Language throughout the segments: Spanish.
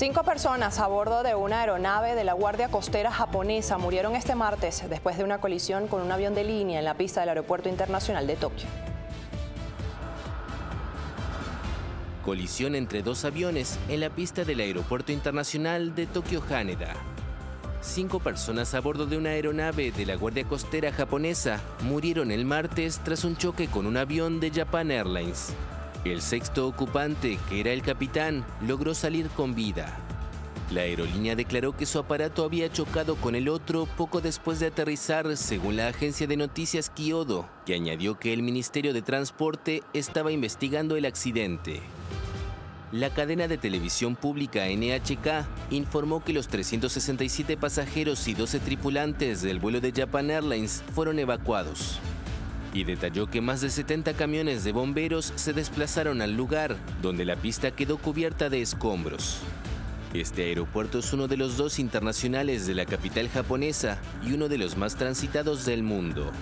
5 personas a bordo de una aeronave de la Guardia Costera japonesa murieron este martes después de una colisión con un avión de línea en la pista del Aeropuerto Internacional de Tokio. Colisión entre dos aviones en la pista del Aeropuerto Internacional de Tokio Haneda. 5 personas a bordo de una aeronave de la Guardia Costera japonesa murieron el martes tras un choque con un avión de Japan Airlines. El sexto ocupante, que era el capitán, logró salir con vida. La aerolínea declaró que su aparato había chocado con el otro poco después de aterrizar, según la agencia de noticias Kyodo, que añadió que el Ministerio de Transporte estaba investigando el accidente. La cadena de televisión pública NHK informó que los 367 pasajeros y 12 tripulantes del vuelo de Japan Airlines fueron evacuados. Y detalló que más de 70 camiones de bomberos se desplazaron al lugar, donde la pista quedó cubierta de escombros. Este aeropuerto es uno de los 2 internacionales de la capital japonesa y uno de los más transitados del mundo.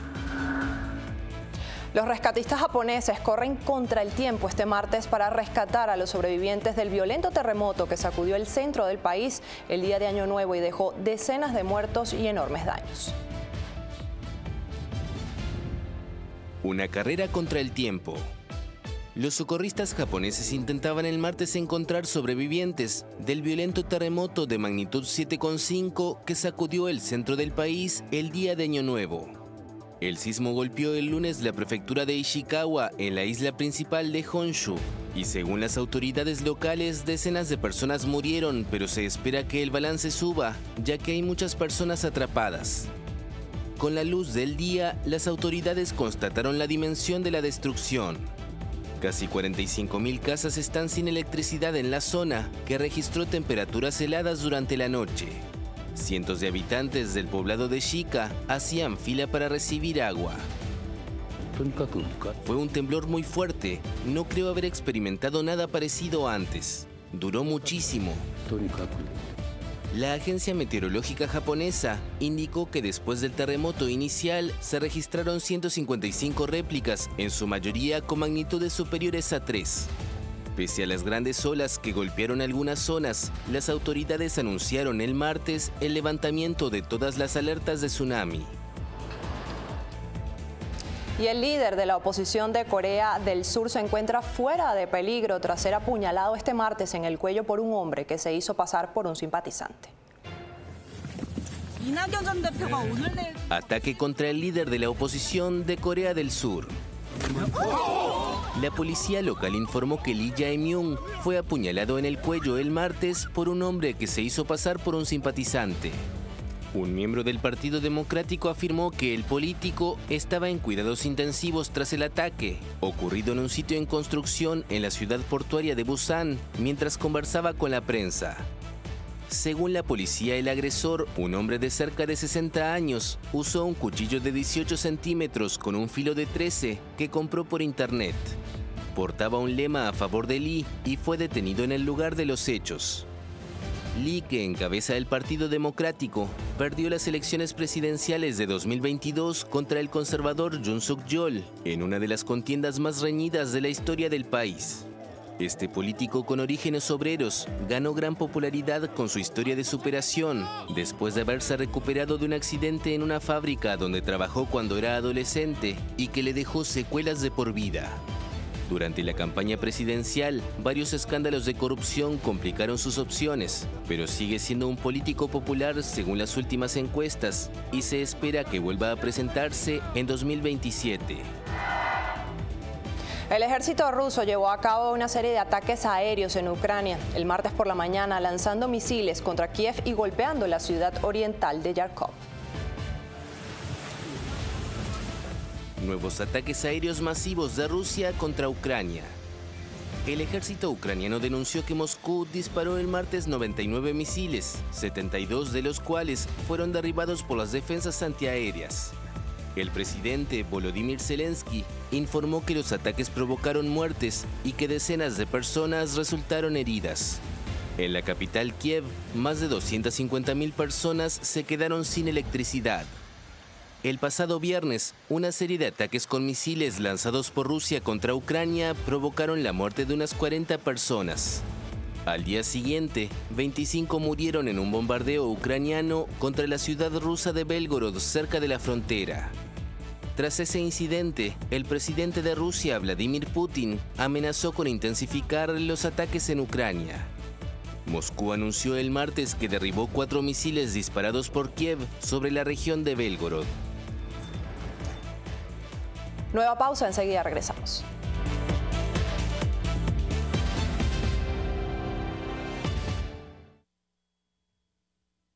Los rescatistas japoneses corren contra el tiempo este martes para rescatar a los sobrevivientes del violento terremoto que sacudió el centro del país el día de Año Nuevo y dejó decenas de muertos y enormes daños. Una carrera contra el tiempo. Los socorristas japoneses intentaban el martes encontrar sobrevivientes del violento terremoto de magnitud 7,5 que sacudió el centro del país el día de Año Nuevo. El sismo golpeó el lunes la prefectura de Ishikawa en la isla principal de Honshu y según las autoridades locales decenas de personas murieron, pero se espera que el balance suba ya que hay muchas personas atrapadas. Con la luz del día, las autoridades constataron la dimensión de la destrucción. Casi 45.000 casas están sin electricidad en la zona, que registró temperaturas heladas durante la noche. Cientos de habitantes del poblado de Shika hacían fila para recibir agua. Fue un temblor muy fuerte. No creo haber experimentado nada parecido antes. Duró muchísimo. La agencia meteorológica japonesa indicó que después del terremoto inicial se registraron 155 réplicas, en su mayoría con magnitudes superiores a 3. Pese a las grandes olas que golpearon algunas zonas, las autoridades anunciaron el martes el levantamiento de todas las alertas de tsunami. Y el líder de la oposición de Corea del Sur se encuentra fuera de peligro tras ser apuñalado este martes en el cuello por un hombre que se hizo pasar por un simpatizante. Ataque contra el líder de la oposición de Corea del Sur. La policía local informó que Lee Jae-myung fue apuñalado en el cuello el martes por un hombre que se hizo pasar por un simpatizante. Un miembro del Partido Democrático afirmó que el político estaba en cuidados intensivos tras el ataque, ocurrido en un sitio en construcción en la ciudad portuaria de Busan, mientras conversaba con la prensa. Según la policía, el agresor, un hombre de cerca de 60 años, usó un cuchillo de 18 centímetros con un filo de 13 que compró por internet. Portaba un lema a favor de Lee y fue detenido en el lugar de los hechos. Lee, que encabeza el Partido Democrático, perdió las elecciones presidenciales de 2022 contra el conservador Yoon Suk-yeol en una de las contiendas más reñidas de la historia del país. Este político con orígenes obreros ganó gran popularidad con su historia de superación después de haberse recuperado de un accidente en una fábrica donde trabajó cuando era adolescente y que le dejó secuelas de por vida. Durante la campaña presidencial, varios escándalos de corrupción complicaron sus opciones, pero sigue siendo un político popular según las últimas encuestas y se espera que vuelva a presentarse en 2027. El ejército ruso llevó a cabo una serie de ataques aéreos en Ucrania el martes por la mañana, lanzando misiles contra Kiev y golpeando la ciudad oriental de Kharkov. Nuevos ataques aéreos masivos de Rusia contra Ucrania. El ejército ucraniano denunció que Moscú disparó el martes 99 misiles, 72 de los cuales fueron derribados por las defensas antiaéreas. El presidente Volodymyr Zelensky informó que los ataques provocaron muertes y que decenas de personas resultaron heridas. En la capital Kiev, más de 250.000 personas se quedaron sin electricidad. El pasado viernes, una serie de ataques con misiles lanzados por Rusia contra Ucrania provocaron la muerte de unas 40 personas. Al día siguiente, 25 murieron en un bombardeo ucraniano contra la ciudad rusa de Belgorod, cerca de la frontera. Tras ese incidente, el presidente de Rusia, Vladimir Putin, amenazó con intensificar los ataques en Ucrania. Moscú anunció el martes que derribó 4 misiles disparados por Kiev sobre la región de Belgorod. Nueva pausa, enseguida regresamos.